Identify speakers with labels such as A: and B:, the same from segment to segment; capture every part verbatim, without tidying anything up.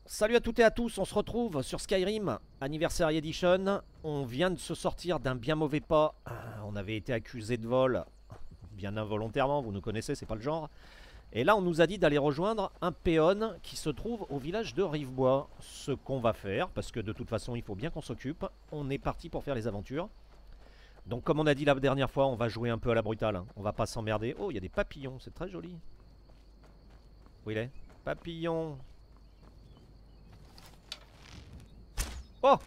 A: Salut à toutes et à tous, on se retrouve sur Skyrim Anniversary Edition. On vient de se sortir d'un bien mauvais pas. On avait été accusé de vol, bien involontairement, vous nous connaissez, c'est pas le genre. Et là on nous a dit d'aller rejoindre un péon qui se trouve au village de Rivebois. Ce qu'on va faire, parce que de toute façon il faut bien qu'on s'occupe. On est parti pour faire les aventures. Donc comme on a dit la dernière fois, on va jouer un peu à la brutale, hein. On va pas s'emmerder. Oh, il y a des papillons, c'est très joli. Où il est? Papillon. Oh.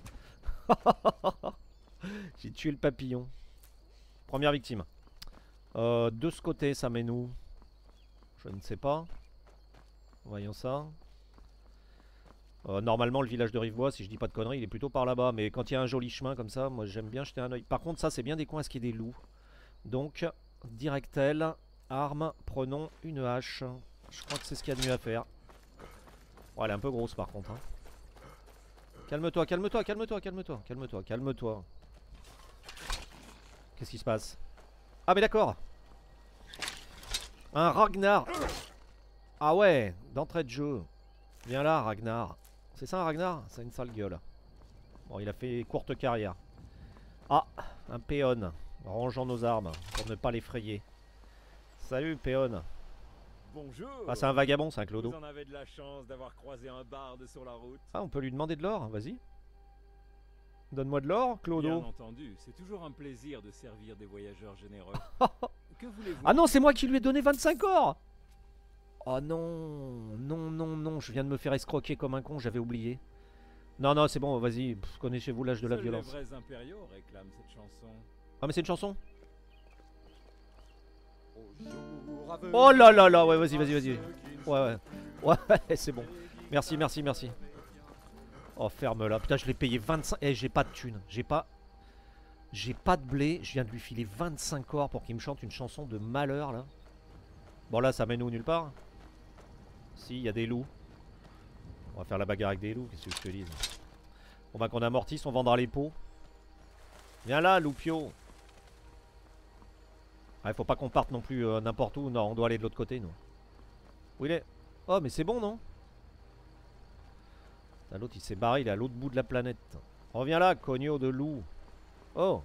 A: J'ai tué le papillon. Première victime. Euh, de ce côté, ça met nous. Je ne sais pas. Voyons ça. Euh, normalement, le village de Rivebois, si je dis pas de conneries, il est plutôt par là-bas. Mais quand il y a un joli chemin comme ça, moi j'aime bien jeter un oeil. Par contre, ça c'est bien des coins à ce qu'il y ait des loups. Donc, directel, arme, prenons une hache. Je crois que c'est ce qu'il y a de mieux à faire. Ouais, elle est un peu grosse par contre, hein. Calme-toi, calme-toi, calme-toi, calme-toi, calme-toi, calme-toi. Qu'est-ce qui se passe? Ah mais d'accord. Un Ragnar. Ah ouais, d'entrée de jeu. Viens là, Ragnar. C'est ça un Ragnar? C'est une sale gueule. Bon, il a fait courte carrière. Ah, un péon. Rangeons nos armes pour ne pas l'effrayer. Salut, péon.
B: Bonjour.
A: Ah, c'est un vagabond, c'est un clodo.
B: Vous en avez de la chance d'avoir croisé un barde sur la route.
A: Ah, on peut lui demander de l'or, vas-y. Donne-moi de l'or, clodo.
B: Bien entendu, c'est toujours un plaisir de servir des voyageurs généreux. Que voulez-vous?
A: Ah non, c'est moi qui lui ai donné vingt-cinq or. Oh non, non, non, non, je viens de me faire escroquer comme un con, j'avais oublié. Non, non, c'est bon, vas-y, connaissez-vous l'âge de la
B: Seuls
A: violence.
B: les vrais impériaux réclament cette chanson.
A: Ah mais c'est une chanson? Oh là là là, ouais, vas-y, vas-y, vas-y. Ouais, ouais, ouais, c'est bon. Merci, merci, merci. Oh, ferme-la. Putain, je l'ai payé vingt-cinq... Eh, j'ai pas de thunes. J'ai pas... J'ai pas de blé. Je viens de lui filer vingt-cinq or pour qu'il me chante une chanson de malheur, là. Bon, là, ça mène où? Nulle part? Si, il y a des loups. On va faire la bagarre avec des loups, qu'est-ce que je te dis? On va qu'on amortisse, on vendra les pots. Viens là, loupio. Ah, faut pas qu'on parte non plus euh, n'importe où. Non, on doit aller de l'autre côté, nous. Où il est? Oh, mais c'est bon, non? L'autre, il s'est barré, il est à l'autre bout de la planète. Reviens là, cogno de loup. Oh.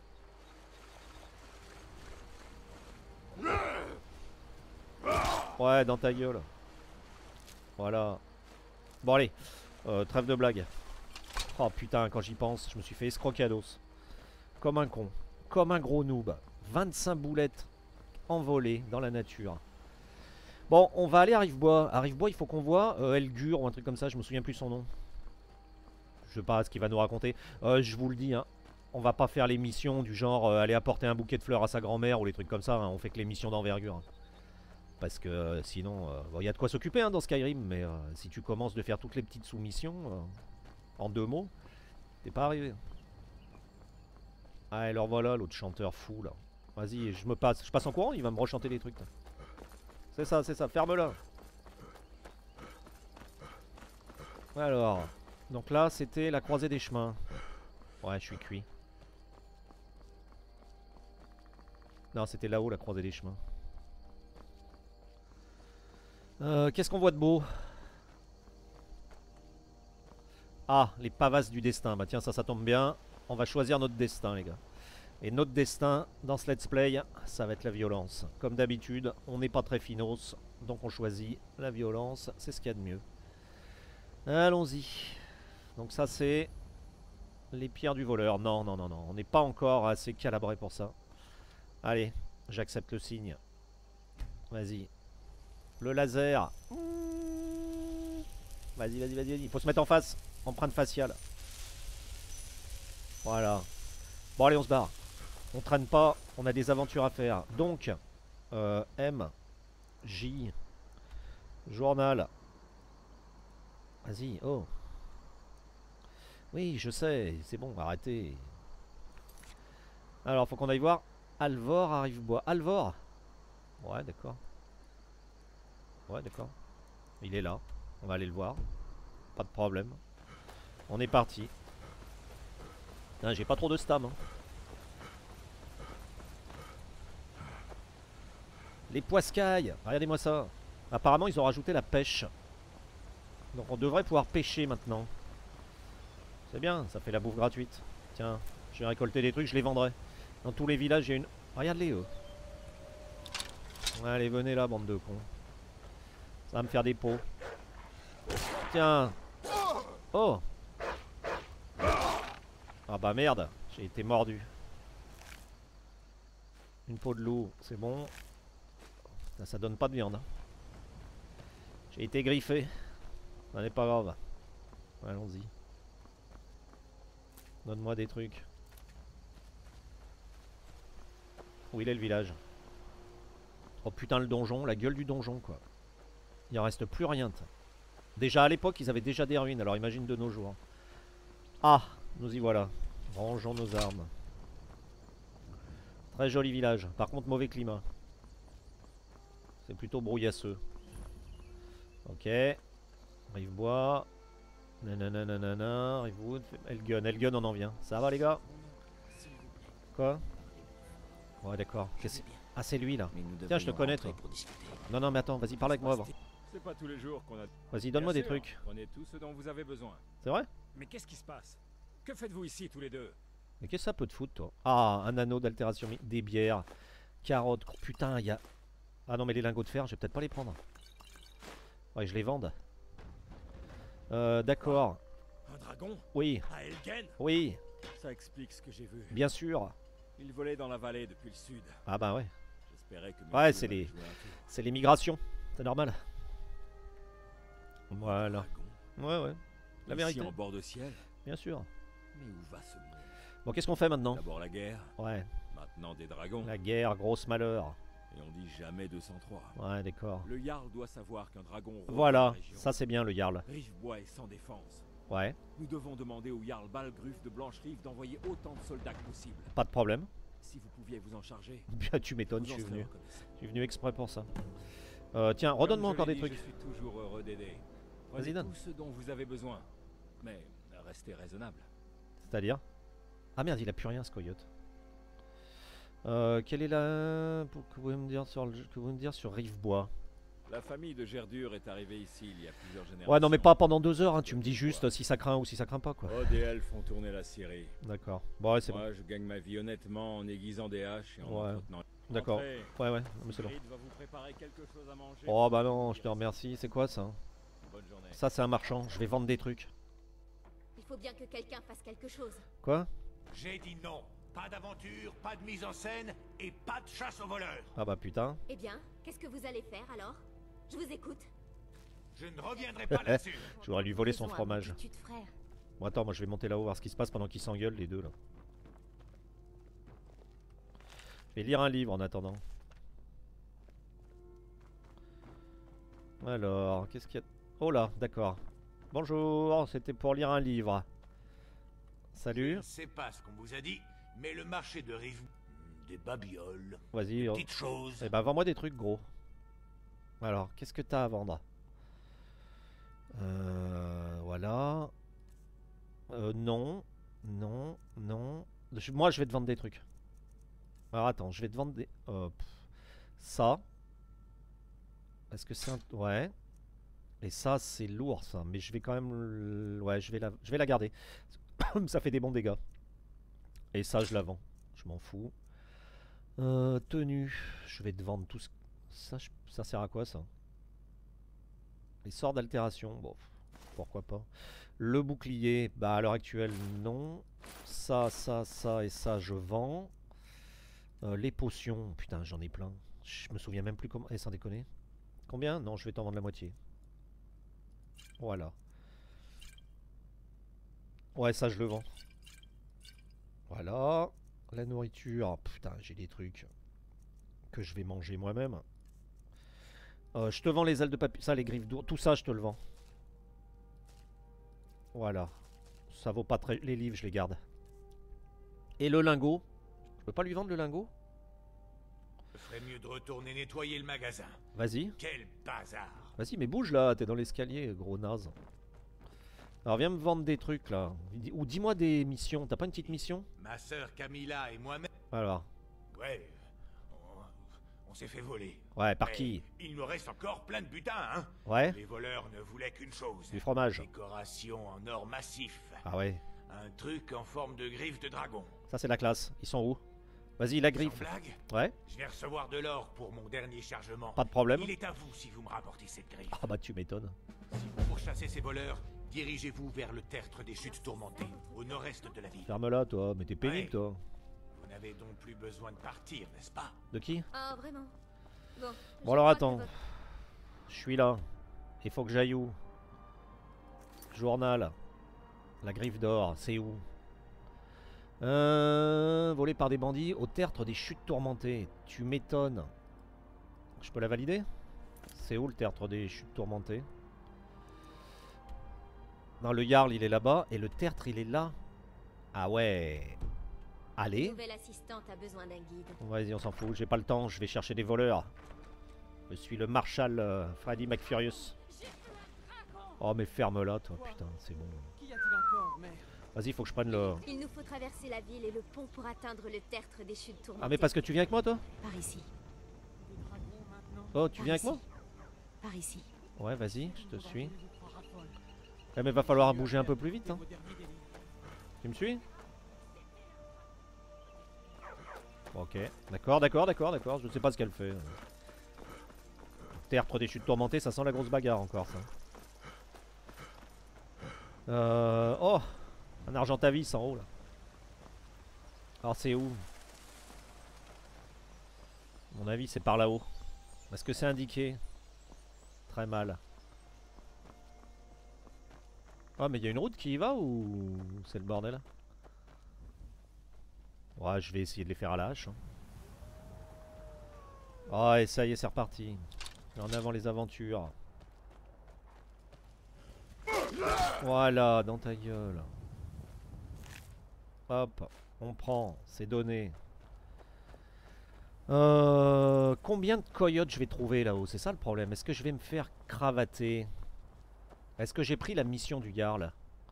A: Ouais, dans ta gueule. Voilà. Bon, allez. Euh, trêve de blague. Oh putain, quand j'y pense, je me suis fait escroquer à dos. Comme un con. Comme un gros noob. vingt-cinq boulettes envolées dans la nature. Bon, on va aller à Rivebois. À Rivebois, il faut qu'on voit euh, Elgur ou un truc comme ça, je me souviens plus son nom. Je sais pas ce qu'il va nous raconter. Euh, je vous le dis, hein. On va pas faire les missions du genre euh, aller apporter un bouquet de fleurs à sa grand-mère ou les trucs comme ça, hein. On fait que les missions d'envergure. Parce que euh, sinon, il euh, bon, y a de quoi s'occuper hein, dans Skyrim. Mais euh, si tu commences de faire toutes les petites soumissions, euh, en deux mots, t'es pas arrivé. Ah, alors voilà l'autre chanteur fou là. Vas-y, je me passe. Je passe en courant, il va me rechanter des trucs. C'est ça, c'est ça, ferme-la. Alors, donc là c'était la croisée des chemins. Ouais, je suis cuit. Non, c'était là-haut la croisée des chemins. Euh, Qu'est-ce qu'on voit de beau? Ah, les pavasses du destin. Bah tiens, ça, ça tombe bien. On va choisir notre destin, les gars. Et notre destin, dans ce let's play, ça va être la violence. Comme d'habitude, on n'est pas très finos, donc on choisit la violence. C'est ce qu'il y a de mieux. Allons-y. Donc ça, c'est les pierres du voleur. Non, non, non, non. On n'est pas encore assez calabré pour ça. Allez, j'accepte le signe. Vas-y. Le laser. Vas-y, vas-y, vas-y, vas-y. Il faut se mettre en face. Empreinte faciale. Voilà. Bon, allez, on se barre. On traîne pas. On a des aventures à faire. Donc, euh, M. J. Journal. Vas-y, oh. Oui, je sais. C'est bon, arrêtez. Alors, faut qu'on aille voir Alvor à Rivebois. Alvor? Ouais, d'accord. Ouais, d'accord. Il est là. On va aller le voir. Pas de problème. On est parti. J'ai pas trop de stam. Hein. Les poiscailles. Regardez-moi ça. Apparemment, ils ont rajouté la pêche. Donc on devrait pouvoir pêcher maintenant. C'est bien, ça fait la bouffe gratuite. Tiens, je vais récolter des trucs, je les vendrai. Dans tous les villages, il y a une... Regarde-les, eux. Allez, venez là, bande de cons. Ça va me faire des pots. Tiens. Oh. Ah bah merde, j'ai été mordu. Une peau de loup, c'est bon. Ça, ça donne pas de viande. Hein. J'ai été griffé. Ça n'est pas grave. Allons-y. Donne-moi des trucs. Où il est le village? Oh putain, le donjon, la gueule du donjon quoi. Il en reste plus rien. Déjà à l'époque ils avaient déjà des ruines, alors imagine de nos jours. Ah, nous y voilà. Rangeons nos armes. Très joli village, par contre mauvais climat. C'est plutôt brouillasseux. Ok. Rive-bois. Nanana nanana. Rivewood. Elgun, Elgun on en vient. Ça va les gars? Quoi? Ouais d'accord. Ah c'est lui là. Tiens je te connais toi. Non non mais attends, vas-y parle avec moi avant.
B: C'est pas tous les jours qu'on a...
A: Vas-y donne-moi des trucs.
B: Prenez tout ce dont vous avez besoin.
A: C'est vrai?
B: Mais qu'est-ce qui se passe? Que faites-vous ici tous les deux?
A: Mais qu'est-ce que ça peut te foutre toi? Ah un anneau d'altération, des bières, carottes, oh, putain il y a... Ah non mais les lingots de fer je vais peut-être pas les prendre. Ouais je les vende. Euh d'accord.
B: Un dragon?
A: Oui.
B: À Elgen?
A: Oui.
B: Ça explique ce que j'ai vu.
A: Bien sûr.
B: Il volait dans la vallée depuis le sud.
A: Ah bah ouais.
B: J'espérais que...
A: Ouais c'est les... C'est les migrations. C'est normal. Voilà. Ouais ouais. La vérité.
B: Ici en bord de ciel?
A: Bien sûr.
B: Mais où va ce monde?
A: Bon qu'est-ce qu'on fait maintenant?
B: D'abord la guerre.
A: Ouais.
B: Maintenant des dragons.
A: La guerre, grosse malheur.
B: Et on dit jamais deux cent trois.
A: Ouais d'accord.
B: Le Jarl doit savoir qu'un dragon...
A: Voilà, ça c'est bien le Jarl.
B: Rivebois est sans défense.
A: Ouais.
B: Nous devons demander au Jarl Balgruf de Blancherive d'envoyer autant de soldats que possible.
A: Pas de problème.
B: Si vous pouviez vous en charger.
A: Bien tu m'étonnes, je suis venu. Je suis venu exprès pour ça. Euh, tiens,
B: Comme
A: redonne-moi
B: je
A: encore
B: l'ai
A: des
B: dit,
A: trucs.
B: Je suis toujours heureux d'aider.
A: Vas-y,
B: Prenez
A: donne.
B: tout ce dont vous avez besoin. Mais restez raisonnable.
A: C'est-à-dire? Ah merde, il a plus rien ce coyote. Euh, quelle est la... Pour que vous me dire sur, le... que vous me dire sur Rivebois?
B: La famille de Gerdur est arrivée ici il y a plusieurs générations.
A: Ouais non mais pas pendant deux heures, hein. Tu me dis juste si ça craint ou si ça craint pas quoi.
B: Oh, des elfes font tourner la Syrie.
A: D'accord. Bon ouais c'est bon.
B: Moi je gagne ma vie honnêtement en aiguisant des haches et en
A: Ouais.
B: entretenant...
A: D'accord.
B: Entrez.
A: Ouais ouais, mais c'est bon.
B: Grid va vous préparer quelque chose à manger.
A: Oh bah non, je te remercie. C'est quoi ça?
B: Bonne journée.
A: Ça c'est un marchand, je vais vendre des trucs.
C: Il faut bien que quelqu'un fasse quelque chose.
A: Quoi?
D: J'ai dit non. Pas d'aventure, pas de mise en scène et pas de chasse aux voleurs.
A: Ah bah putain.
C: Eh bien, qu'est-ce que vous allez faire alors? Je vous écoute.
D: Je ne reviendrai pas là-dessus.
A: Je voudrais lui voler son
C: Faisons un
A: fromage.
C: petit tuto, frère.
A: Bon attends, moi je vais monter là-haut voir ce qui se passe pendant qu'ils s'engueulent les deux là. Je vais lire un livre en attendant. Alors, qu'est-ce qu'il y a? Oh là, d'accord. Bonjour, c'était pour lire un livre.
D: Je
A: Salut.
D: ne sais pas ce qu'on vous a dit, mais le marché de Rive... Des babioles,
A: Vas-y.
D: des
A: oh.
D: petites choses.
A: Eh bah vends-moi des trucs gros. Alors, qu'est-ce que t'as à vendre? Euh, voilà. Euh, non. Non. Non. Je- moi, je vais te vendre des trucs. Alors, attends, je vais te vendre des... euh, pff. Ça. Est-ce que c'est un... Ouais. Et ça, c'est lourd, ça. Mais je vais quand même... le- Ouais, je vais la, je vais la garder. Ça fait des bons dégâts. Et ça, je la vends. Je m'en fous. Euh, tenue. Je vais te vendre tout ce... Ça, je- ça sert à quoi, ça? Les sorts d'altération. Bon, pourquoi pas. Le bouclier. Bah, à l'heure actuelle, non. Ça, ça, ça et ça, je vends. Euh, les potions. Putain, j'en ai plein. Je me souviens même plus comment... Eh, sans déconner. Combien? Non, je vais t'en vendre la moitié. Voilà. Ouais, ça, je le vends. Voilà. La nourriture. Oh, putain, j'ai des trucs que je vais manger moi-même. Euh, je te vends les ailes de papillon. Ça, les griffes d'ours. Tout ça, je te le vends. Voilà. Ça vaut pas très... Les livres, je les garde. Et le lingot. Je peux pas lui vendre le lingot?
D: Je ferais mieux de retourner nettoyer le magasin.
A: Vas-y.
D: Quel bazar.
A: Vas-y, mais bouge là. T'es dans l'escalier, gros naze. Alors, viens me vendre des trucs là. Ou dis-moi des missions. T'as pas une petite mission?
D: Ma sœur Camilla et moi-même...
A: Alors.
D: Ouais, on, On s'est fait voler.
A: Ouais, par
D: Mais
A: qui?
D: il me reste encore plein de butin, hein.
A: Ouais.
D: Les voleurs ne voulaient qu'une chose.
A: Du fromage.
D: Décoration en or massif.
A: Ah ouais.
D: Un truc en forme de griffe de dragon.
A: Ça c'est la classe. Ils sont où? Vas-y, la
D: Sans
A: griffe.
D: blague,
A: Ouais.
D: je vais recevoir de l'or pour mon dernier chargement.
A: Pas de problème.
D: Il est à vous si vous me rapportez cette griffe.
A: Ah bah tu m'étonnes.
D: Si vous pourchassez ces voleurs, dirigez-vous vers le tertre des chutes tourmentées, au nord-est de la ville.
A: Ferme-la toi, mais t'es pénible
D: Ouais.
A: toi.
D: Vous n'avez donc plus besoin de partir, n'est-ce pas?
A: De qui?
C: Ah, vraiment? Bon. je
A: Bon alors
C: crois que
A: attends.
C: votre-
A: Je suis là. Il faut que j'aille où? Journal. La griffe d'or, c'est où? Euh, volé par des bandits au tertre des chutes tourmentées. Tu m'étonnes. Je peux la valider? C'est où le tertre des chutes tourmentées? Non, le Jarl il est là-bas et le tertre il est là. Ah ouais. Allez.
C: Nouvelle assistante a besoin d'un guide.
A: Vas-y, on s'en fout, j'ai pas le temps, je vais chercher des voleurs. Je suis le Marshal euh, Freddy McFurious. Oh mais ferme-la toi, putain, c'est bon.
E: Qu'y a-t-il encore, mère?
A: Vas-y, faut que je prenne le...
C: Il nous faut traverser la ville et le pont pour atteindre le tertre des chutes tourmentées.
A: Ah mais parce que tu viens avec moi toi?
C: Par ici.
E: Des dragons maintenant?
A: Oh, tu
C: Par
A: viens avec
C: ici.
A: moi?
C: Par ici.
A: Ouais, vas-y, je te
E: On va
A: suis.
E: les autres raffoles.
A: Eh mais va falloir bouger un peu plus vite, hein.
E: Vos derniers délires.
A: Tu me suis? Ok, d'accord, d'accord, d'accord, d'accord, je sais pas ce qu'elle fait. Tertre des chutes tourmentées, ça sent la grosse bagarre encore ça. Euh... Oh, un argentavis en haut là. Alors c'est où? À mon avis c'est par là-haut. Est-ce que c'est indiqué? Très mal. Ah mais il y a une route qui y va ou c'est le bordel? Ouais, je vais essayer de les faire à la hache. Hein. Oh, et ça y est, c'est reparti. En avant les aventures. Voilà, dans ta gueule. Hop, on prend, c'est donné. Euh, combien de coyotes je vais trouver là-haut? C'est ça le problème. Est-ce que je vais me faire cravater? Est-ce que j'ai pris la mission du Jarl?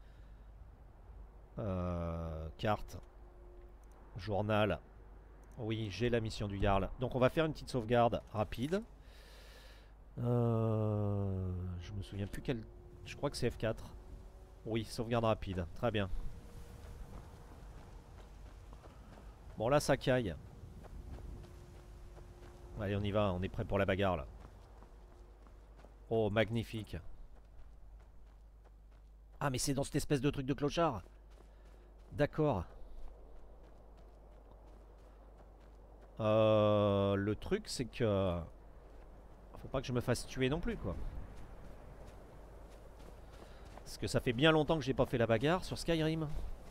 A: euh, Carte. Journal. Oui, j'ai la mission du Jarl. Donc on va faire une petite sauvegarde rapide. Euh, je me souviens plus quel... Je crois que c'est F quatre. Oui, sauvegarde rapide. Très bien. Bon là ça caille. Allez on y va, on est prêt pour la bagarre là. Oh magnifique. Ah mais c'est dans cette espèce de truc de clochard. D'accord. Euh, le truc c'est que faut pas que je me fasse tuer non plus quoi. Parce que ça fait bien longtemps que j'ai pas fait la bagarre sur Skyrim.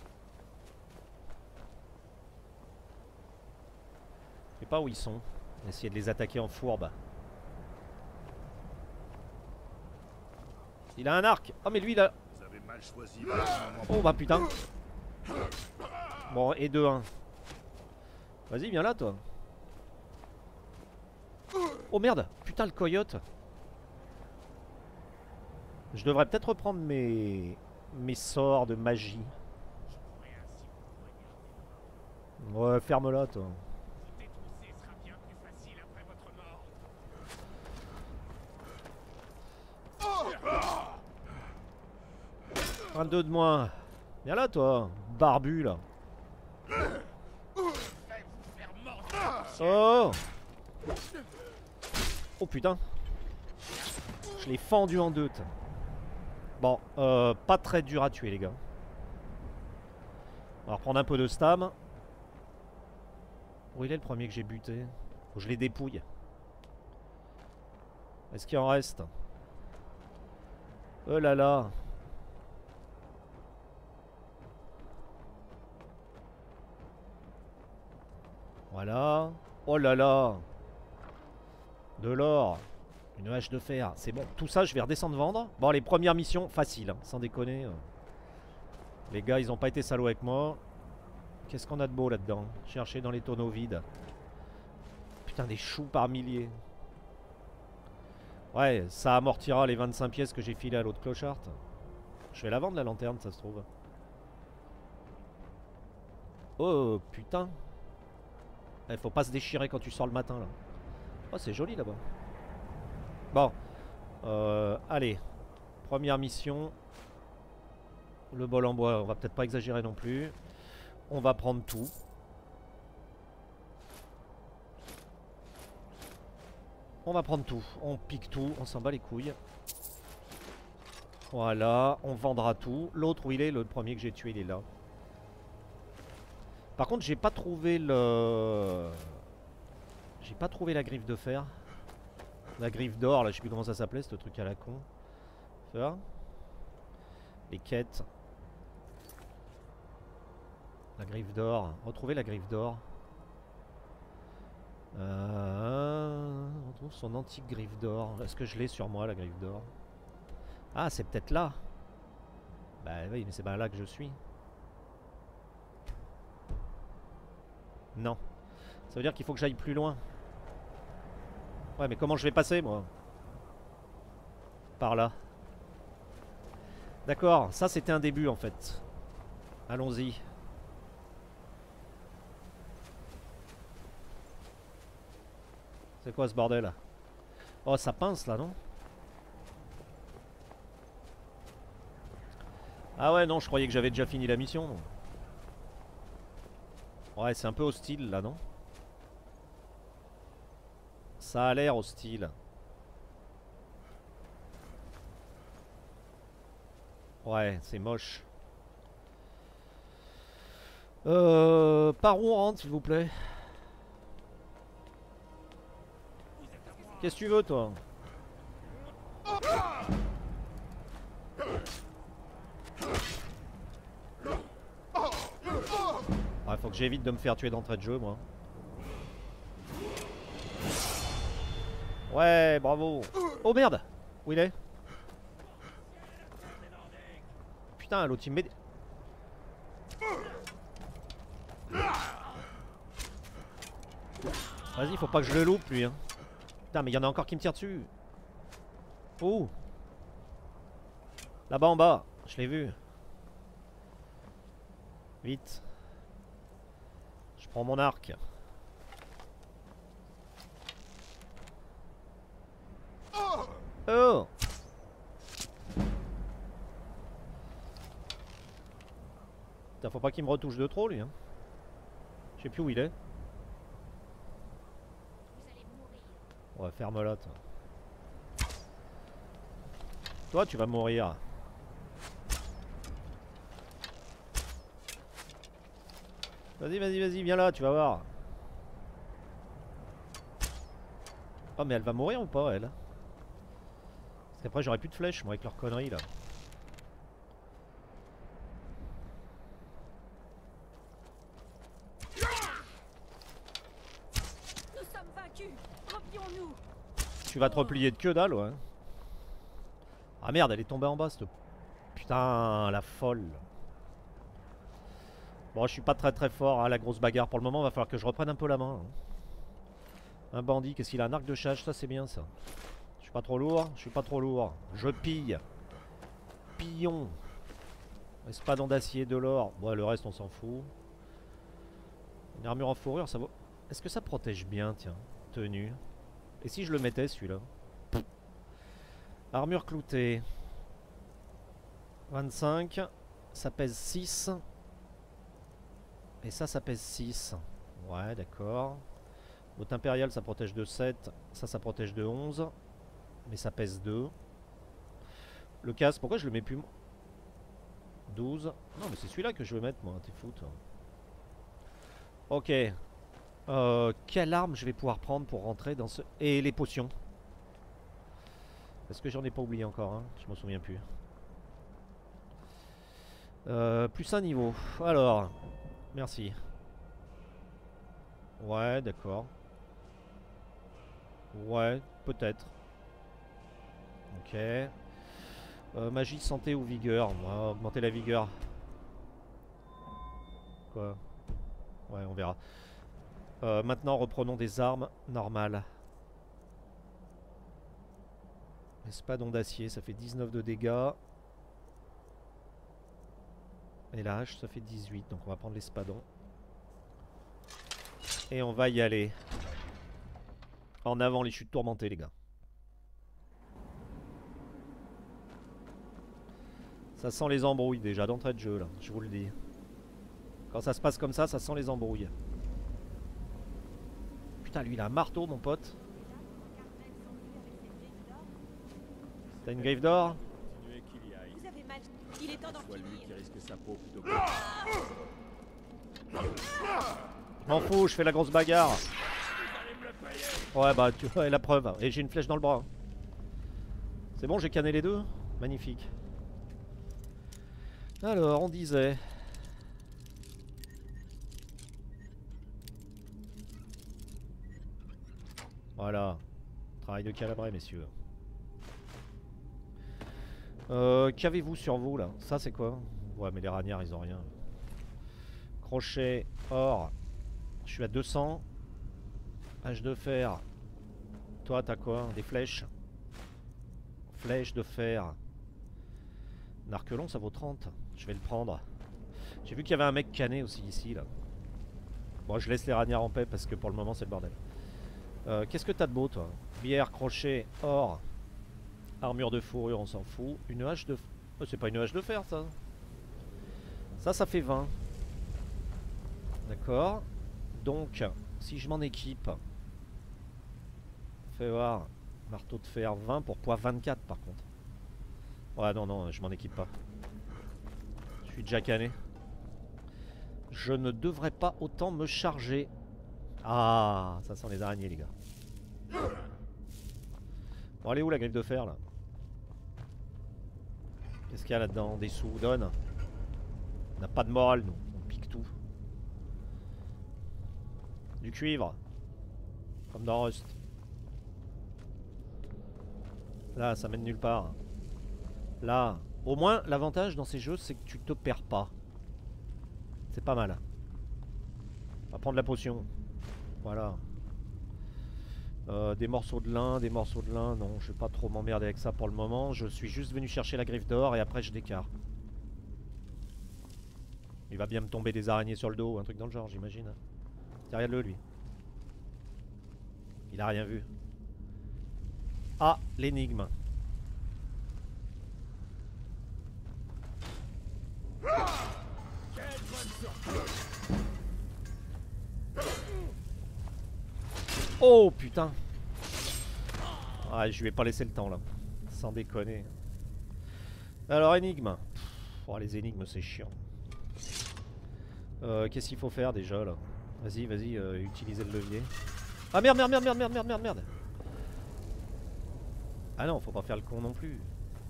A: Je sais pas où ils sont. On va essayer de les attaquer en fourbe. Il a un arc. Oh mais lui il a...
F: Vous avez mal choisi.
A: Oh bah putain. Bon et deux un. Vas-y viens là toi. Oh merde. Putain le coyote. Je devrais peut-être reprendre mes... mes sorts de magie. Ouais ferme-la toi.
D: Détrousser sera bien plus facile après votre mort.
A: vingt-deux de moins. Viens là toi. Barbu là. Oh. Oh putain. Je l'ai fendu en deux. t'as. Bon, euh, pas très dur à tuer les gars. On va reprendre un peu de stam. Où il est le premier que j'ai buté? Faut que je les dépouille. Est-ce qu'il en reste? Oh là là. Voilà. Oh là là. De l'or. Une hache de fer. C'est bon. Tout ça, je vais redescendre vendre. Bon, les premières missions, faciles. Hein, sans déconner. Les gars, ils ont pas été salauds avec moi. Qu'est-ce qu'on a de beau là-dedans? Chercher dans les tonneaux vides. Putain, des choux par milliers. Ouais, ça amortira les vingt-cinq pièces que j'ai filées à l'autre clochard. Je vais la vendre la lanterne, ça se trouve. Oh, putain. Il faut pas se déchirer quand tu sors le matin là. Oh, c'est joli là-bas. Bon. Euh, allez. Première mission. Le bol en bois, on va peut-être pas exagérer non plus. On va prendre tout. On va prendre tout. On pique tout. On s'en bat les couilles. Voilà. On vendra tout. L'autre, où il est? Le premier que j'ai tué, il est là. Par contre, j'ai pas trouvé le... J'ai pas trouvé la griffe de fer. La griffe d'or, là, je sais plus comment ça s'appelait, ce truc à la con. Ça. Les quêtes. La griffe d'or. Retrouver la griffe d'or. Euh... On trouve son antique griffe d'or. Est-ce que je l'ai sur moi, la griffe d'or? Ah, c'est peut-être là. Bah oui, mais c'est pas là que je suis. Non. Ça veut dire qu'il faut que j'aille plus loin. Ouais, mais comment je vais passer, moi? Par là. D'accord, ça c'était un début en fait. Allons-y. C'est quoi ce bordel? Oh, ça pince là, non? Ah ouais, non, je croyais que j'avais déjà fini la mission. Non. Ouais, c'est un peu hostile là, non? Ça a l'air hostile. Ouais, c'est moche. Euh, par où on rentre, s'il vous plaît? Qu'est-ce que tu veux, toi? Ouais, faut que j'évite de me faire tuer d'entrée de jeu, moi. Ouais, bravo. Oh merde. Où il est? Putain, l'autre il me met... Vas-y, faut pas que je le loupe, lui. Hein. Putain, mais il y en a encore qui me tirent dessus. Oh. Là-bas en bas. Je l'ai vu. Vite. Je prends mon arc. Oh. Putain, faut pas qu'il me retouche de trop, lui. Hein. Je sais plus où il est. Ouais, ferme-la, toi. Toi, tu vas mourir. Vas-y, vas-y, vas-y, viens là, tu vas voir. Oh, mais elle va mourir ou pas, elle? Parce qu'après, j'aurai plus de flèches, moi, avec leurs conneries, là.
C: Nous sommes vaincus. Replions-nous.
A: Tu vas te replier de que dalle, ouais. Ah merde, elle est tombée en bas, cette... Putain, la folle. Bon, je suis pas très très fort à la grosse bagarre. Pour le moment, il va falloir que je reprenne un peu la main. Un bandit, qu'est-ce qu'il a? Un arc de charge, ça c'est bien, ça. Je suis pas trop lourd, je suis pas trop lourd. Je pille. Pillon. Espadon d'acier, de l'or. Bon, le reste, on s'en fout. Une armure en fourrure, ça vaut... Est-ce que ça protège bien, tiens? Tenue. Et si je le mettais, celui-là? Armure cloutée. vingt-cinq. Ça pèse six. Et ça, ça pèse six. Ouais, d'accord. Botte impériale, ça protège de sept. Ça, ça protège de onze. Mais ça pèse deux. Le casque, pourquoi je le mets plus? douze. Non, mais c'est celui-là que je veux mettre, moi. T'es fou, toi. Ok. Euh, quelle arme je vais pouvoir prendre pour rentrer dans ce... Et les potions. Est-ce que j'en ai pas oublié encore, hein? Je m'en souviens plus. Euh, plus un niveau. Alors, merci. Ouais, d'accord. Ouais, peut-être. Ok. Euh, magie, santé ou vigueur. On va augmenter la vigueur. Quoi? Ouais, on verra. Euh, maintenant, reprenons des armes normales. Espadon d'acier, ça fait dix-neuf de dégâts. Et la hache, ça fait dix-huit. Donc on va prendre l'espadon. Et on va y aller. En avant les chutes tourmentées, les gars. Ça sent les embrouilles déjà d'entrée de jeu là, je vous le dis. Quand ça se passe comme ça, ça sent les embrouilles. Putain, lui il a un marteau, mon pote. T'as une griffe d'or?
B: Continuez qu'il y aille.
C: Vous avez mal. Il est temps d'en
B: Soit lui
C: finir.
B: qui risque sa peau plutôt que...
A: Je m'en fous, je fais la grosse bagarre. Ouais bah tu vois la preuve. Et j'ai une flèche dans le bras. C'est bon, j'ai canné les deux. Magnifique. Alors on disait. Voilà. Travail de calabret, messieurs. Euh, Qu'avez-vous sur vous là? Ça c'est quoi? Ouais mais les ragnards ils ont rien. Crochet, or. Je suis à deux cents. Hache de fer. Toi t'as quoi? Des flèches. Flèche de fer. Narquelon ça vaut trente. Je vais le prendre. J'ai vu qu'il y avait un mec cané aussi ici là. Bon je laisse les ragnards en paix parce que pour le moment c'est le bordel. euh, Qu'est-ce que t'as de beau toi? Bière, crochet, or. Armure de fourrure on s'en fout. Une hache de... Oh, c'est pas une hache de fer ça. Ça ça fait vingt. D'accord. Donc si je m'en équipe. Fais voir. Marteau de fer vingt pour poids vingt-quatre par contre. Ouais non non je m'en équipe pas. Je suis déjà cané. Je ne devrais pas autant me charger. Ah ça sent les araignées les gars. Bon elle est où la griffe de fer là? Qu'est-ce qu'il y a là-dedans? Des sous, donne. On n'a pas de morale nous, on pique tout. Du cuivre. Comme dans Rust. Là ça mène nulle part. Là, au moins l'avantage dans ces jeux c'est que tu te perds pas. C'est pas mal. On va prendre la potion. Voilà. Euh, des morceaux de lin, des morceaux de lin. Non, je vais pas trop m'emmerder avec ça pour le moment. Je suis juste venu chercher la griffe d'or et après je décarre. Il va bien me tomber des araignées sur le dos, un truc dans le genre, j'imagine. Regarde-le lui. Il a rien vu. Ah, l'énigme. Oh putain. Ah, je lui ai pas laissé le temps là. Sans déconner. Alors énigme. Pff, oh, les énigmes c'est chiant. Euh, Qu'est-ce qu'il faut faire déjà là? Vas-y, vas-y, euh, utilisez le levier. Ah merde, merde, merde, merde, merde, merde, merde, merde. Ah non, faut pas faire le con non plus.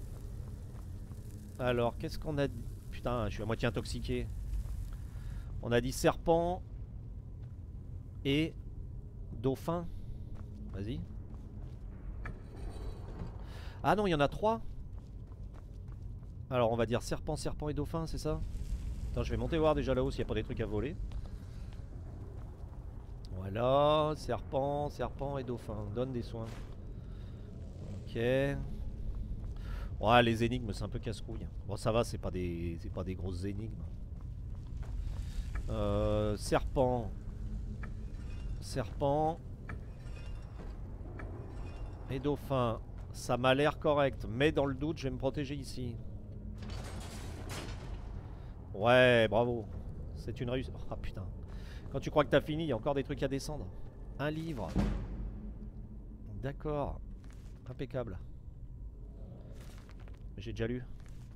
A: Alors, qu'est-ce qu'on a dit? Putain, je suis à moitié intoxiqué. On a dit serpent et dauphin. Vas-y. Ah non, il y en a trois. Alors, on va dire serpent, serpent et dauphin, c'est ça? Attends, je vais monter voir déjà là-haut s'il n'y a pas des trucs à voler. Voilà, serpent, serpent et dauphin. Donne des soins. Ok. Ouais, les énigmes, c'est un peu casse-couille. Bon, ça va, c'est pas des, c'est pas des grosses énigmes. Euh, serpent. Serpent. Et dauphin. Ça m'a l'air correct, mais dans le doute, je vais me protéger ici. Ouais, bravo. C'est une réussite. Ah putain. Quand tu crois que t'as fini, il y a encore des trucs à descendre. Un livre. D'accord. Impeccable. J'ai déjà lu.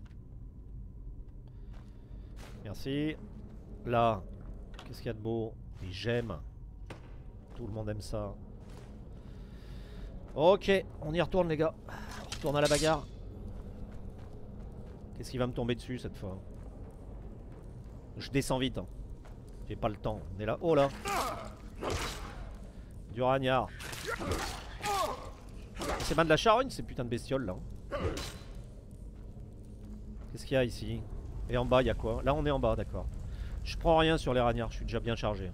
A: Merci. Là, qu'est-ce qu'il y a de beau? Des gemmes. Tout le monde aime ça. Ok, on y retourne les gars. On retourne à la bagarre. Qu'est-ce qui va me tomber dessus cette fois? Je descends vite hein. J'ai pas le temps, on est là. Oh là. Du ragnard. C'est pas de la charogne ces putains de bestioles là. Qu'est-ce qu'il y a ici? Et en bas il y a quoi? Là on est en bas, d'accord. Je prends rien sur les ragnards, je suis déjà bien chargé.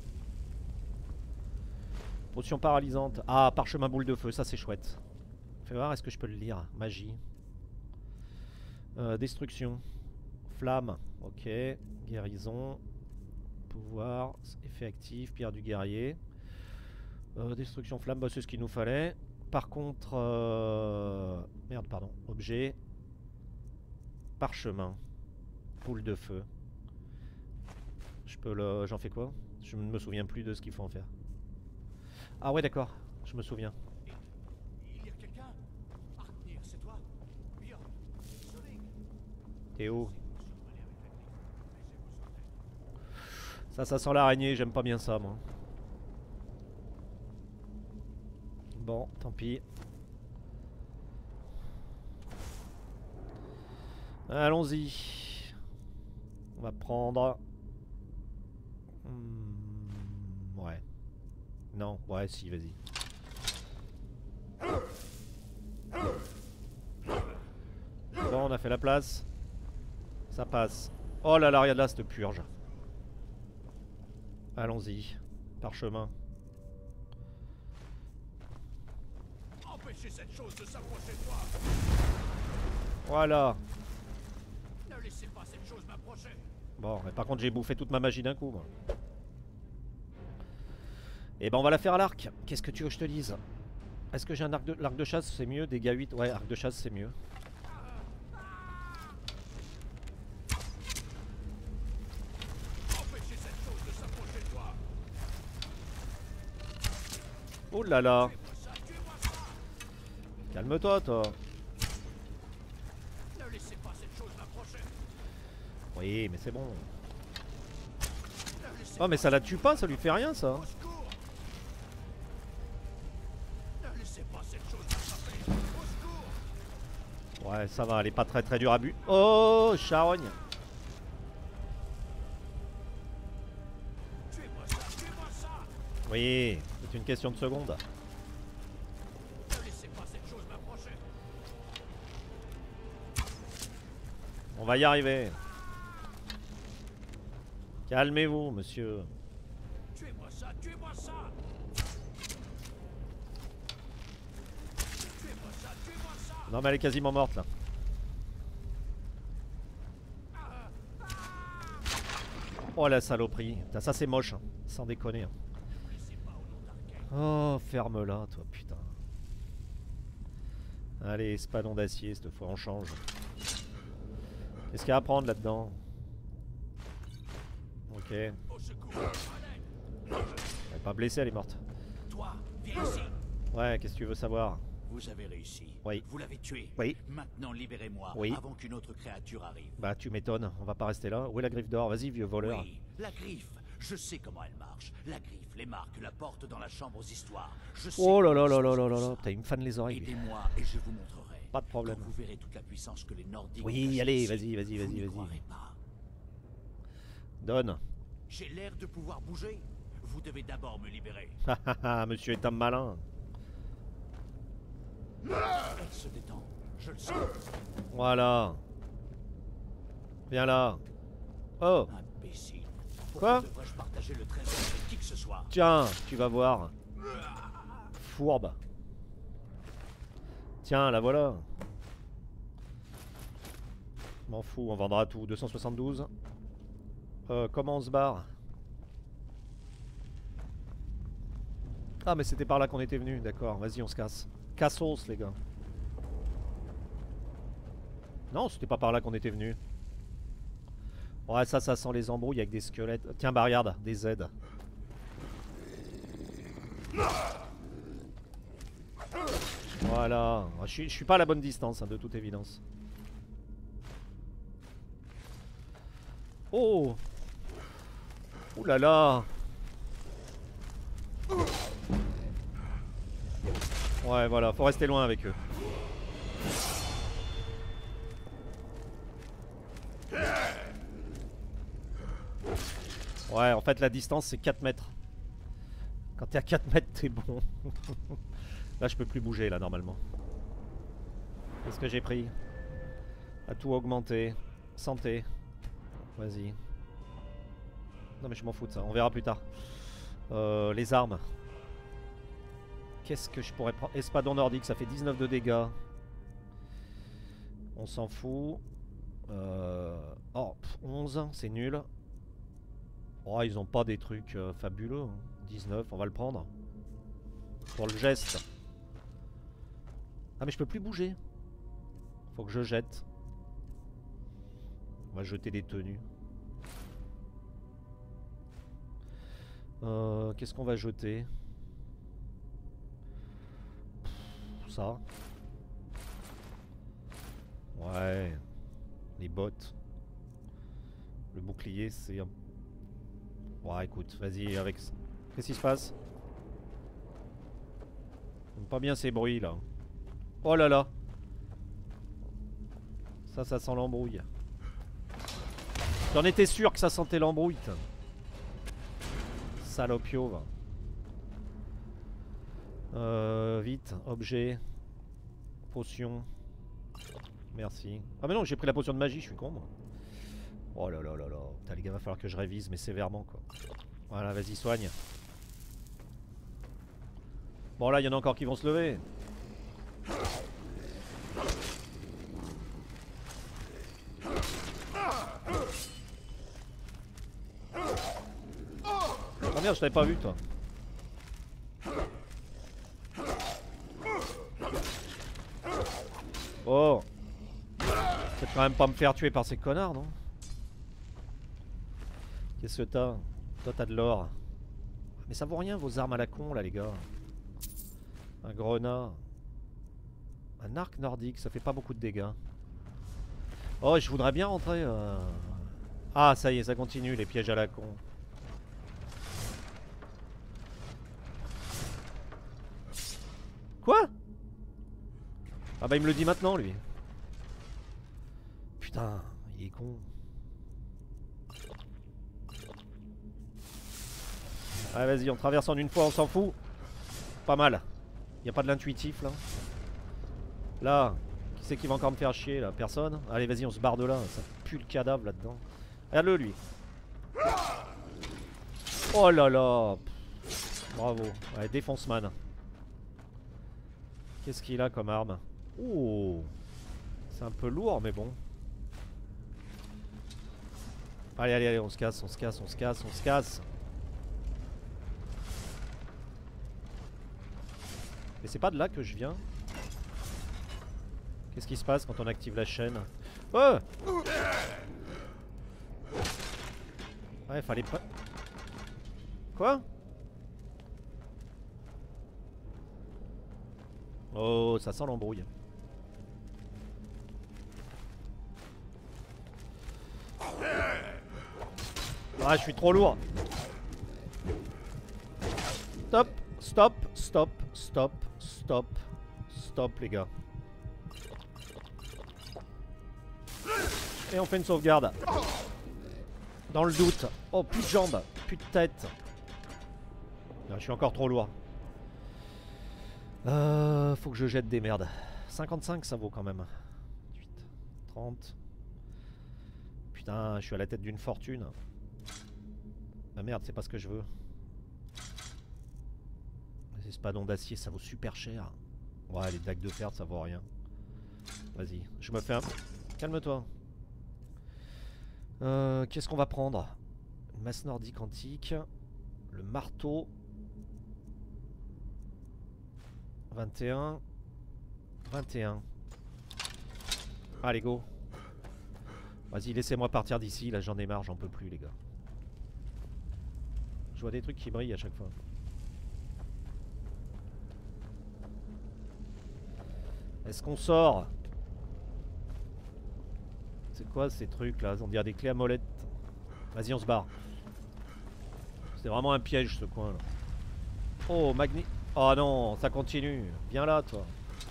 A: Potion paralysante. Ah, parchemin boule de feu, ça c'est chouette. Fais voir, est-ce que je peux le lire? Magie. Euh, destruction. Flamme, ok. Guérison. Pouvoir, effet actif, pierre du guerrier. Euh, destruction flamme, bah, c'est ce qu'il nous fallait. Par contre... Euh... Merde, pardon. Objet. Parchemin. Poule de feu. Je peux le... J'en fais quoi? Je ne me souviens plus de ce qu'il faut en faire. Ah ouais, d'accord. Je me souviens.
D: Il y a quelqu'un? Arnir, c'est toi? Bjorn, Sonic.
A: T'es où? Ça, ça sent l'araignée. J'aime pas bien ça, moi. Bon, tant pis. Allons-y. On va prendre... Hmm, ouais. Non, ouais, si, vas-y. Bon, on a fait la place. Ça passe. Oh là là, regarde là, cette purge. Allons-y. Parchemin.
D: Empêchez cette chose de s'approcher de moi.
A: Voilà.
D: Ne laissez pas cette chose m'approcher.
A: Bon, mais par contre, j'ai bouffé toute ma magie d'un coup, moi. Et ben, on va la faire à l'arc. Qu'est-ce que tu veux que je te dise? Est-ce que j'ai un arc de... L'arc de chasse, c'est mieux? Dégâts huit? Ouais, arc de chasse, c'est mieux.
D: Empêchez cette chose de s'approcher de toi.
A: Oh là là.
D: Tuez-moi ça, tuez-moi ça.
A: Calme-toi, toi.
D: Ne laissez pas cette chose m'approcher.
A: Oui, mais c'est bon.
D: Ne laissez
A: Oh, mais ça la tue pas, ça lui fait rien, ça.
D: Au secours. Ne laissez pas cette chose m'attraper. Au secours.
A: Ouais, ça va, elle est pas très très dure à but. Oh, charogne.
D: Tuez-moi ça, tuez-moi ça.
A: Oui, c'est une question de seconde.
D: Ne laissez pas cette chose m'approcher.
A: On va y arriver. Calmez-vous, monsieur.
D: Tuez-moi ça, tuez-moi ça. Tuez-moi ça, tuez-moi ça.
A: Non, mais elle est quasiment morte, là. Oh, la saloperie. Putain, ça, c'est moche, hein. Sans déconner, hein.
D: Laissez pas au nom d'Arcane.
A: Oh, ferme-la, toi, putain. Allez, espadon d'acier, cette fois, on change. Qu'est-ce qu'il y a à prendre là-dedans? Ok.
D: Au secours.
A: Elle est pas blessée, elle est morte.
D: Toi, viens ici.
A: Ouais, qu'est-ce que tu veux savoir?
D: Vous avez réussi.
A: Oui.
D: Vous l'avez tué.
A: Oui.
D: Maintenant, libérez-moi
A: Oui.
D: avant qu'une autre créature arrive.
A: Bah, tu m'étonnes, on va pas rester là. Où est la griffe d'or? Vas-y, vieux voleur.
D: Oui, la griffe. Je sais comment elle marche. La griffe, les marques, la porte dans la chambre aux histoires. Je sais
A: Oh là là
D: comment
A: là là
D: ça se
A: là là
D: passe.
A: là. Putain, il me fane les oreilles, lui.
D: Aidez-moi et je vous montrerai.
A: Pas de problème.
D: Quand vous verrez toute la puissance que les Nordiques
A: Oui,
D: ont cachée
A: allez,
D: ici,
A: vas-y, vas-y,
D: vous
A: vas-y,
D: n'y
A: vas-y.
D: croirez pas.
A: Donne.
D: J'ai l'air de pouvoir bouger. Vous devez d'abord me libérer.
A: Hahaha, monsieur est un malin.
D: Elle se détend. Je le sens.
A: Voilà. Viens là. Oh,
D: Imbécile.
A: Quoi?
D: Pourquoi devrais-je partager le trésor avec qui que ce soit?
A: tiens, tu vas voir. Fourbe. Tiens, la voilà. M'en fous, on vendra tout. deux cent soixante-douze. Euh, comment on se barre? Ah, mais c'était par là qu'on était venu. D'accord, vas-y, on se casse. Cassos, les gars. Non, c'était pas par là qu'on était venu. Ouais, ça, ça sent les embrouilles avec des squelettes. Tiens, bah regarde, des Z. Voilà. Je suis, je suis pas à la bonne distance, hein, de toute évidence. Oh! Ouh là là! Ouais, voilà, faut rester loin avec eux. Ouais, en fait, la distance, c'est quatre mètres. Quand t'es à quatre mètres, t'es bon. Là, je peux plus bouger, là, normalement. Qu'est-ce que j'ai pris? À tout augmenter. Santé. Vas-y. Non, mais je m'en fous de ça. On verra plus tard. Euh, les armes. Qu'est-ce que je pourrais prendre? Espadon nordique, ça fait dix-neuf de dégâts. On s'en fout. Euh... Oh, pff, onze, c'est nul. Oh, ils ont pas des trucs euh, fabuleux. Hein. dix-neuf, on va le prendre. Pour le geste. Ah mais je peux plus bouger. Faut que je jette. On va jeter des tenues. Euh, Qu'est-ce qu'on va jeter? Pff, ça. Ouais. Les bottes. Le bouclier, c'est un... Ouais, écoute, vas-y, avec... Qu'est-ce qui se passe? J'aime pas bien ces bruits, là. Oh là là. Ça, ça sent l'embrouille. J'en étais sûr que ça sentait l'embrouille. Salopio, va. Euh, vite, objet. Potion. Merci. Ah mais non, j'ai pris la potion de magie, je suis con, moi. Oh là là là là. Putain, les gars, va falloir que je révise, mais sévèrement, quoi. Voilà, vas-y, soigne. Bon, là, il y en a encore qui vont se lever. Ah merde, je t'avais pas vu, toi. Oh. Peut-être quand même pas me faire tuer par ces connards, non? Qu'est-ce que t'as? Toi, t'as de l'or. Mais ça vaut rien, vos armes à la con, là, les gars. Un grenat. Un arc nordique, ça fait pas beaucoup de dégâts. Oh, je voudrais bien rentrer... Euh... Ah, ça y est, ça continue, les pièges à la con. Quoi? Ah bah il me le dit maintenant, lui. Putain, il est con. Ah vas-y, on traverse en une fois, on s'en fout. Pas mal. Y a pas de l'intuitif là. Là, qui c'est qui va encore me faire chier là? Personne? Allez vas-y, on se barre de là, ça pue le cadavre là-dedans. Regarde-le lui. Oh là là. Bravo. Ouais, défonce man. Qu'est-ce qu'il a comme arme? Oh. C'est un peu lourd mais bon. Allez, allez, allez, on se casse, on se casse, on se casse, on se casse. Mais c'est pas de là que je viens. Qu'est-ce qui se passe quand on active la chaîne? Oh! Ouais, fallait pas... Quoi? Oh, ça sent l'embrouille. Ah, je suis trop lourd. Stop, stop, stop, stop, stop, stop les gars. Et on fait une sauvegarde. Dans le doute. Oh, plus de jambes, plus de tête. Non, je suis encore trop lourd. Euh, faut que je jette des merdes. cinquante-cinq ça vaut quand même. dix-huit, trente. Putain, je suis à la tête d'une fortune. Ah merde, c'est pas ce que je veux. Ces espadons d'acier, ça vaut super cher. Ouais, les dagues de fer, ça vaut rien. Vas-y, je me fais un... Calme-toi. Euh, Qu'est-ce qu'on va prendre? Une masse nordique antique. Le marteau. vingt et un. vingt et un. Allez, go. Vas-y, laissez-moi partir d'ici. Là, j'en ai marre, j'en peux plus, les gars. Je vois des trucs qui brillent à chaque fois. Est-ce qu'on sort? C'est quoi ces trucs là? On dirait des clés à molette. Vas-y, on se barre. C'est vraiment un piège ce coin là. Oh, magni... Oh non, ça continue. Viens là, toi.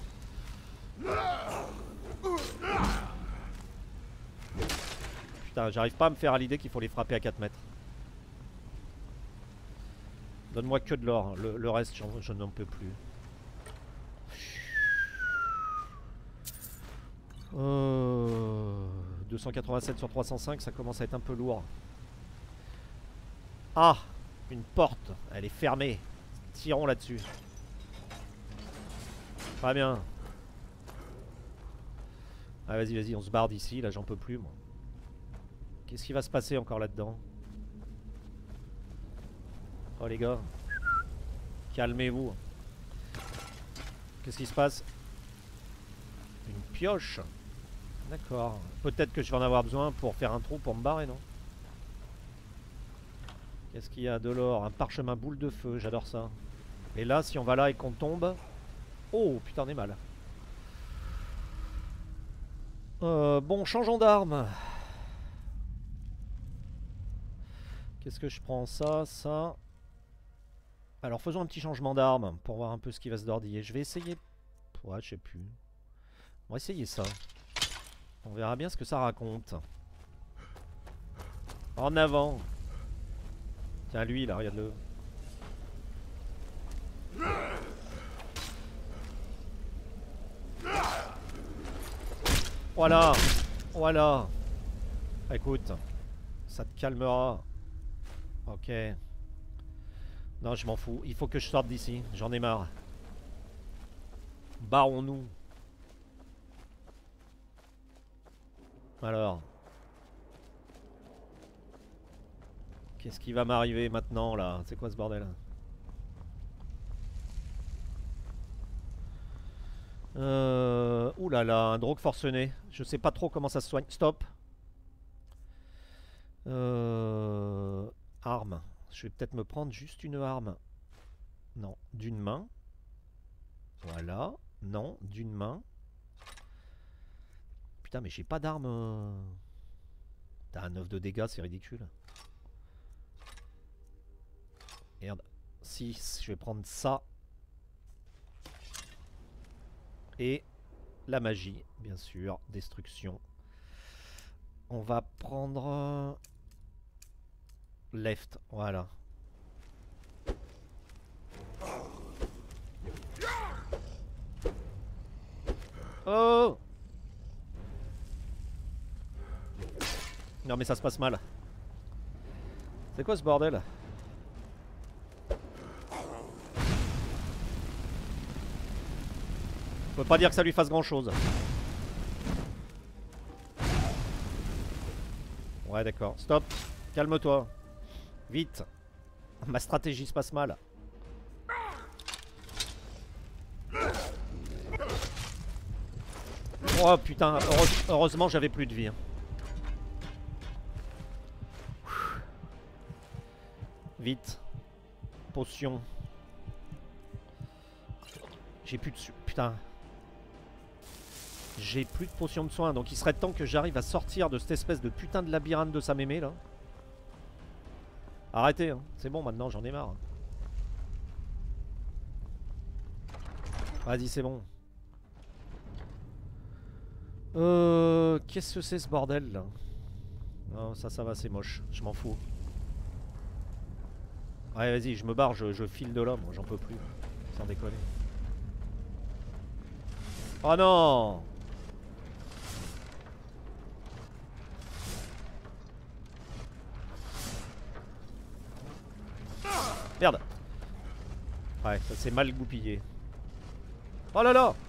A: Putain, j'arrive pas à me faire à l'idée qu'il faut les frapper à quatre mètres. Donne-moi que de l'or. Le, le reste, je n'en peux plus. Euh, deux cent quatre-vingt-sept sur trois cent cinq, ça commence à être un peu lourd. Ah, une porte. Elle est fermée. Tirons là-dessus. Très bien. Ah, vas-y, vas-y, on se barre d'ici. Là, j'en peux plus, moi. Qu'est-ce qui va se passer encore là-dedans? Oh, les gars. Calmez-vous. Qu'est-ce qui se passe? Une pioche. D'accord. Peut-être que je vais en avoir besoin pour faire un trou pour me barrer, non? Qu'est-ce qu'il y a? De l'or, un parchemin boule de feu, j'adore ça. Et là, si on va là et qu'on tombe... Oh, putain, on est mal. Euh, bon, changeons d'arme. Qu'est-ce que je prends? Ça, ça... Alors, faisons un petit changement d'arme pour voir un peu ce qui va se dordiller. Je vais essayer... Ouais, je sais plus. On va essayer ça. On verra bien ce que ça raconte. En avant. Tiens, lui, là, regarde-le. Voilà. Voilà. Écoute. Ça te calmera. Ok. Non, je m'en fous. Il faut que je sorte d'ici. J'en ai marre. Barrons-nous. Alors. Qu'est-ce qui va m'arriver maintenant là? C'est quoi ce bordel? Euh... Ouh là là, un drogue forcené. Je sais pas trop comment ça se soigne. Stop. Euh... Arme. Je vais peut-être me prendre juste une arme. Non, d'une main. Voilà. Non, d'une main. Putain, mais j'ai pas d'arme. T'as un neuf de dégâts, c'est ridicule. Merde. Si, je vais prendre ça. Et la magie, bien sûr. Destruction. On va prendre... Left, voilà. Oh! Non mais ça se passe mal. C'est quoi ce bordel? Je peux pas dire que ça lui fasse grand chose. Ouais d'accord, stop. Calme-toi. Vite. Ma stratégie se passe mal. Oh putain, heureuse, heureusement j'avais plus de vie. Hein. Vite. Potion. J'ai plus de... Putain. J'ai plus de potion de soin. Donc il serait temps que j'arrive à sortir de cette espèce de putain de labyrinthe de sa mémé là. Arrêtez, hein. C'est bon maintenant, j'en ai marre. Vas-y, c'est bon. Euh... Qu'est-ce que c'est ce bordel là? Non, ça, ça va, c'est moche. Je m'en fous. Ouais, vas-y, je me barre, je, je file de l'homme, j'en peux plus. Sans déconner. Oh non! Merde! Ouais, ça s'est mal goupillé. Oh là là!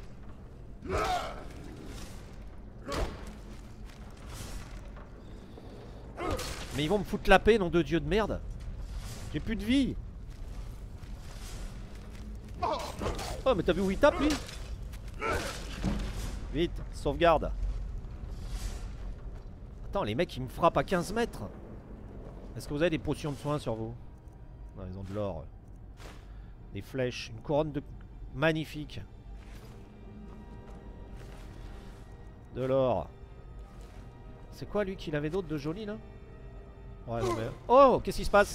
A: Mais ils vont me foutre la paix, nom de Dieu de merde! J'ai plus de vie! Oh, mais t'as vu où il tape lui? Vite, sauvegarde! Attends, les mecs ils me frappent à quinze mètres! Est-ce que vous avez des potions de soins sur vous? Non, ils ont de l'or. Des flèches, une couronne de... Magnifique. De l'or. C'est quoi lui qu'il avait d'autre de joli là? Ouais, non mais... Oh, qu'est-ce qui se passe?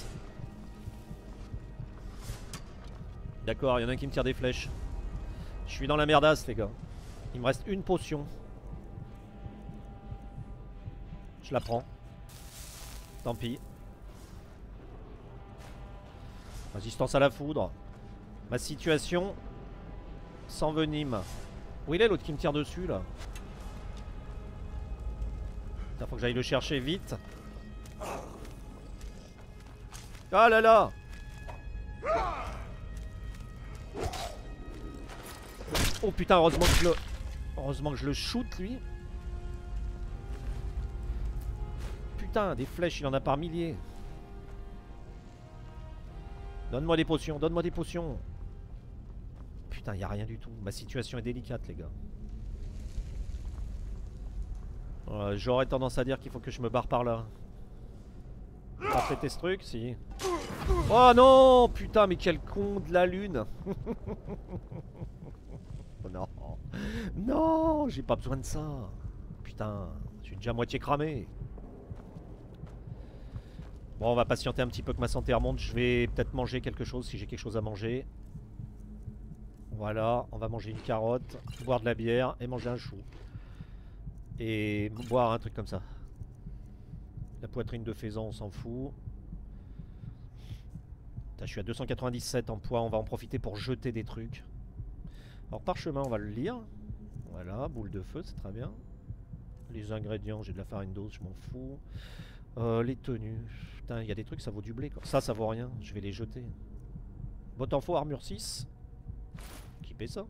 A: D'accord, il y en a un qui me tire des flèches. Je suis dans la merdasse les gars. Il me reste une potion. Je la prends. Tant pis. Résistance à la foudre. Ma situation s'envenime. Où il est l'autre qui me tire dessus là? Il faut que j'aille le chercher vite. Ah là là! Oh putain, heureusement que je le... Heureusement que je le shoot lui. Putain, des flèches, il en a par milliers. Donne-moi des potions, donne-moi des potions. Putain. putain, y a rien du tout. Ma situation est délicate, les gars. Euh, J'aurais tendance à dire qu'il faut que je me barre par là. Pas péter ce truc, si. Oh non, putain, mais quel con de la lune. Non. Non, j'ai pas besoin de ça. Putain, je suis déjà à moitié cramé. Bon, on va patienter un petit peu que ma santé remonte. Je vais peut-être manger quelque chose si j'ai quelque chose à manger. Voilà, on va manger une carotte, boire de la bière et manger un chou. Et boire un truc comme ça. La poitrine de faisan, on s'en fout. Putain, je suis à deux cent quatre-vingt-dix-sept en poids, on va en profiter pour jeter des trucs. Alors parchemin, on va le lire. Voilà, boule de feu, c'est très bien. Les ingrédients, j'ai de la farine d'os, je m'en fous. Euh, les tenues. Putain, il y a des trucs, ça vaut du blé quoi. Ça, ça vaut rien, je vais les jeter. Botte en faux, armure six. Qui paie ça?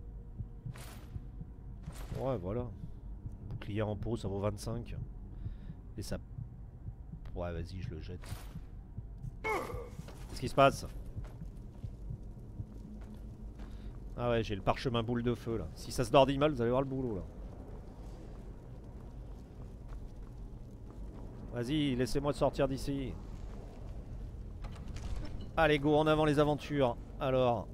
A: Ouais, voilà. Bouclier en peau, ça vaut vingt-cinq. Et ça... Ouais, vas-y, je le jette. Qu'est-ce qui se passe? Ah ouais, j'ai le parchemin boule de feu là. Si ça se dordille mal, vous allez voir le boulot là. Vas-y, laissez-moi sortir d'ici. Allez, go, en avant les aventures. Alors.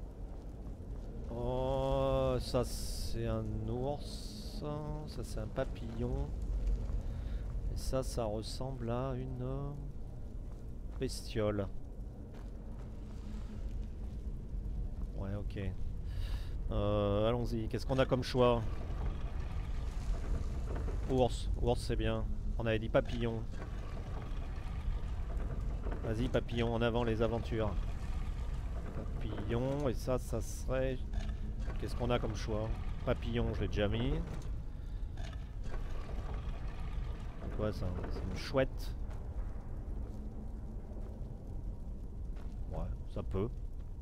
A: Oh, ça c'est un ours. Ça c'est un papillon. Et ça, ça ressemble à une bestiole. Ouais, ok. Euh, allons-y, qu'est-ce qu'on a comme choix? Ours, ours c'est bien. On avait dit papillon. Vas-y papillon, en avant les aventures. Papillon, et ça, ça serait... Qu'est-ce qu'on a comme choix? Papillon, je l'ai déjà mis. C'est quoi ça? C'est une chouette. Ouais, ça peut.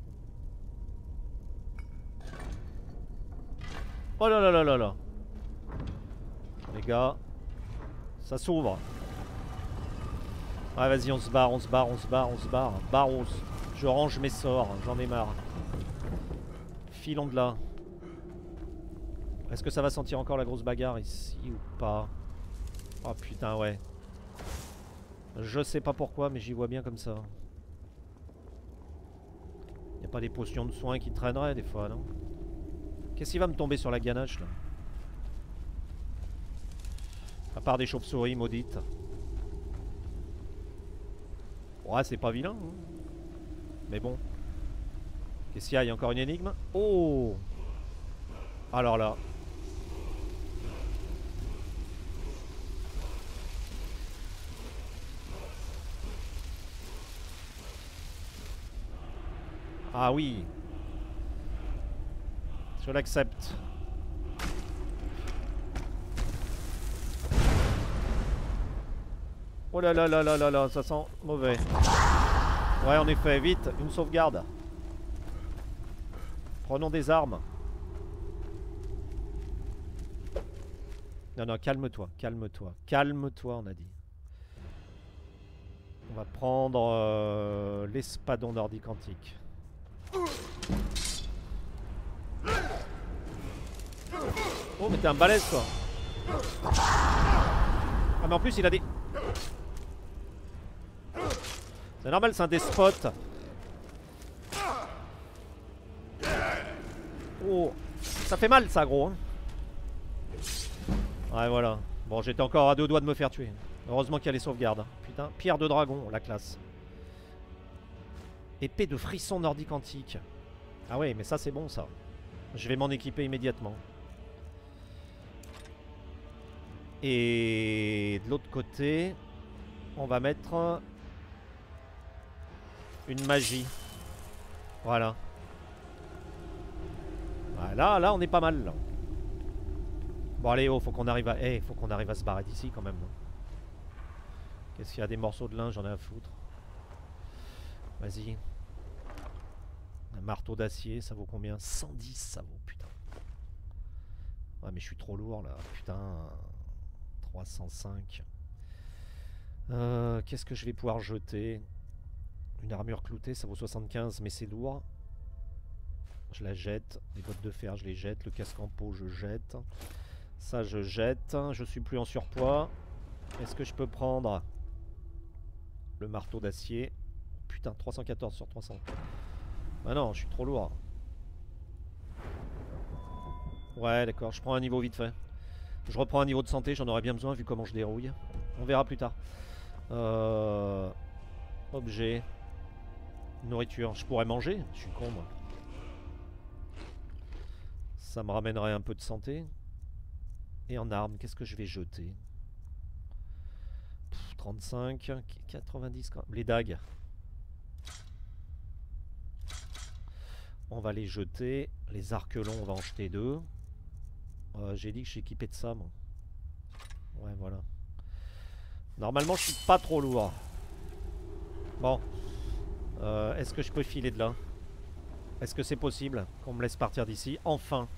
A: Oh là là là là là. Les gars, ça s'ouvre. Ouais, vas-y, on se barre, on se barre, on se barre, on se barre. Barros. Je range mes sorts, j'en ai marre. Filons de là. Est-ce que ça va sentir encore la grosse bagarre ici ou pas? Oh putain, ouais. Je sais pas pourquoi, mais j'y vois bien comme ça. Y'a pas des potions de soins qui traîneraient des fois, non? Qu'est-ce qui va me tomber sur la ganache là? À part des chauves-souris maudites. Ouais, c'est pas vilain. Hein. Mais bon. Qu'est-ce qu'il y a? Il y a encore une énigme? Oh! Alors là. Ah oui. Je l'accepte. Oh là là là là là là, ça sent mauvais. Ouais, en effet, vite, une sauvegarde. Prenons des armes. Non, non, calme-toi, calme-toi, calme-toi, on a dit. On va prendre euh, l'espadon nordique antique. Oh, mais t'es un balèze, toi. Ah, mais en plus, il a des... C'est normal, c'est un despote. Oh, ça fait mal, ça, gros. Hein. Ouais, voilà. Bon, j'étais encore à deux doigts de me faire tuer. Heureusement qu'il y a les sauvegardes. Putain, pierre de dragon, la classe. Épée de frisson nordique antique. Ah ouais, mais ça, c'est bon, ça. Je vais m'en équiper immédiatement. Et de l'autre côté, on va mettre une magie. Voilà. Voilà, là, on est pas mal. Là. Bon, allez, oh, faut qu'on arrive à... Eh, faut qu'on arrive à se barrer d'ici, quand même. Qu'est-ce qu'il y a? Des morceaux de linge, j'en ai à foutre. Vas-y. Un marteau d'acier, ça vaut combien? Cent dix, ça vaut, putain. Ouais, mais je suis trop lourd, là. Putain... trois cent cinq. Euh, Qu'est-ce que je vais pouvoir jeter? Une armure cloutée, ça vaut soixante-quinze, mais c'est lourd. je la jette. Les bottes de fer, je les jette. Le casque en peau, je jette. Ça, je jette. Je suis plus en surpoids. Est-ce que je peux prendre le marteau d'acier? Putain, trois cent quatorze sur trois cents. Ah non, je suis trop lourd. Ouais, d'accord, je prends un niveau vite fait. Je reprends un niveau de santé, j'en aurais bien besoin vu comment je dérouille. On verra plus tard. Euh... Objet. Nourriture. Je pourrais manger? Je suis con, moi. Ça me ramènerait un peu de santé. Et en armes, qu'est-ce que je vais jeter? Pff, trente-cinq, quatre-vingt-dix... Les dagues. On va les jeter. Les arcs longs, on va en jeter deux. Euh, J'ai dit que je suis équipé de ça, moi. Ouais, voilà. Normalement, je suis pas trop lourd. Bon. Euh, Est-ce que je peux filer de là? Est-ce que c'est possible qu'on me laisse partir d'ici? Enfin.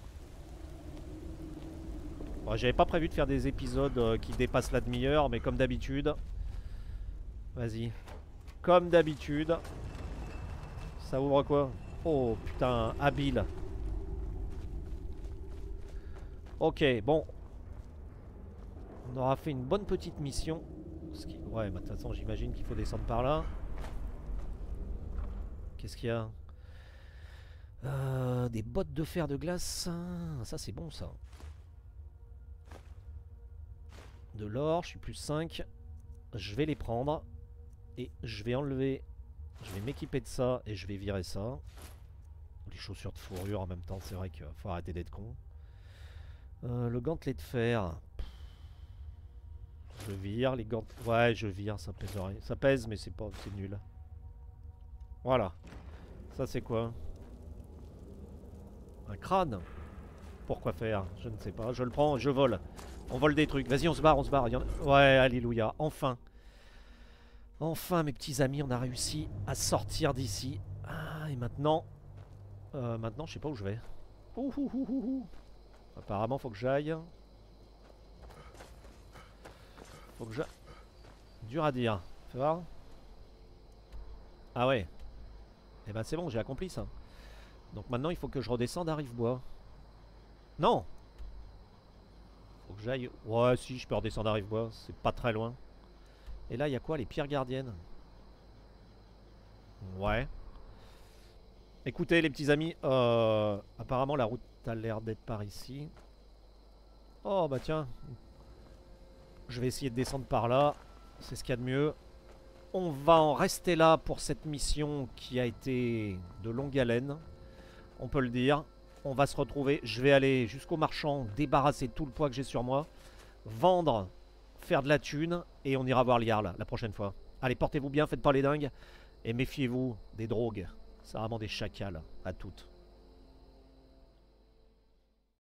A: Bon, j'avais pas prévu de faire des épisodes euh, qui dépassent la demi-heure, mais comme d'habitude. Vas-y. Comme d'habitude. Ça ouvre quoi? Oh putain, habile. Ok, bon. On aura fait une bonne petite mission. Ce qui... Ouais, bah, de toute façon, j'imagine qu'il faut descendre par là. Qu'est-ce qu'il y a? euh, Des bottes de fer de glace. Ça, c'est bon, ça. De l'or, je suis plus cinq. Je vais les prendre. Et je vais enlever... Je vais m'équiper de ça et je vais virer ça. Les chaussures de fourrure en même temps, c'est vrai qu'il faut arrêter d'être con. Euh, le gantelet de fer. Je vire les gants. Ouais, je vire, ça pèse rien. Ça pèse, mais c'est pas, c'est nul. Voilà. Ça, c'est quoi? Un crâne? Pourquoi faire? Je ne sais pas. Je le prends, je vole. On vole des trucs. Vas-y, on se barre, on se barre. Il y en a... Ouais, alléluia. Enfin. Enfin, mes petits amis, on a réussi à sortir d'ici. Ah, et maintenant... Euh, maintenant, je sais pas où je vais. Ouh, ouh, ouh, ouh, ouh. Apparemment, faut que j'aille. Faut que j'aille. Dur à dire. Fais voir. Ah ouais. Eh ben c'est bon, j'ai accompli ça. Donc maintenant, il faut que je redescende à Rivebois. Non. Faut que j'aille... Ouais, si, je peux redescendre à Rivebois. C'est pas très loin. Et là, il y a quoi? Les pierres gardiennes. Ouais. Écoutez, les petits amis. Euh, apparemment, la route a l'air d'être par ici. Oh, bah tiens. Je vais essayer de descendre par là. C'est ce qu'il y a de mieux. On va en rester là pour cette mission qui a été de longue haleine. On peut le dire. On va se retrouver. Je vais aller jusqu'au marchand, débarrasser tout le poids que j'ai sur moi. Vendre, faire de la thune. Et on ira voir le Jarl la prochaine fois. Allez, portez-vous bien, faites pas les dingues. Et méfiez-vous des drogues. C'est vraiment des chacals. À toutes.